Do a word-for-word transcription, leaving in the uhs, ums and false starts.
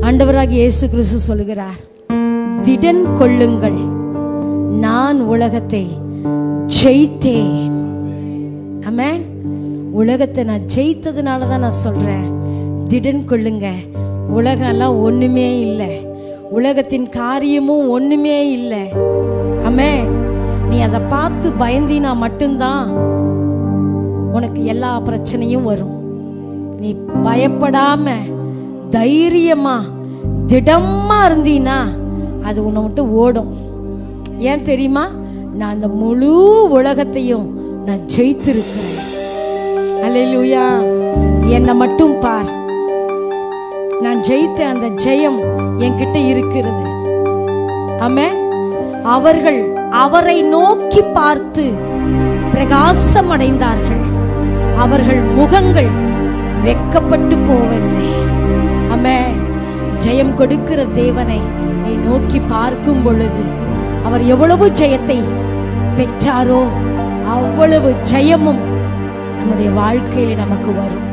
ஆண்டவராகிய இயேசு கிறிஸ்து சொல்கிறார், திடன் கொள்ளுங்கள், நான் உலகத்தை ஜெயித்தேன். ஆமென். உலகத்தை நான் ஜெயித்ததுனால தான் நான் சொல்றேன், திடன் கொள்ளுங்க. உலகம் எல்லாம் ஒண்ணுமே இல்லை, உலகத்தின் காரியமும் ஒண்ணுமே இல்லை. ஆமென். நீ அதை பார்த்து பயந்தினா மட்டும்தான் உனக்கு எல்லா பிரச்சனையும் வரும். நீ பயப்படாம தைரியமா திடமா இருந்தீனா அது உன்னை விட்டு ஓடும். ஏன் தெரியுமா? நான் அந்த முழு உலகத்தையும் நான் ஜெயித்திருக்கிறேன். அல்லேலூயா. என்னை மட்டும் பார், நான் ஜெயித்த அந்த ஜெயம் என்கிட்ட இருக்கிறது. ஆமென். அவர்கள் அவரை நோக்கி பார்த்து பிரகாசம் அடைந்தார்கள், அவர்கள் முகங்கள் வெட்கப்பட்டு போவதில்லை. ஆமென். ஜெயம் கொடுக்கிற தேவனை நீ நோக்கி பார்க்கும் பொழுது அவர் எவ்வளவு ஜெயத்தை பெற்றாரோ அவ்வளவு ஜெயமும் நம்முடைய வாழ்க்கையில் நமக்கு வரும்.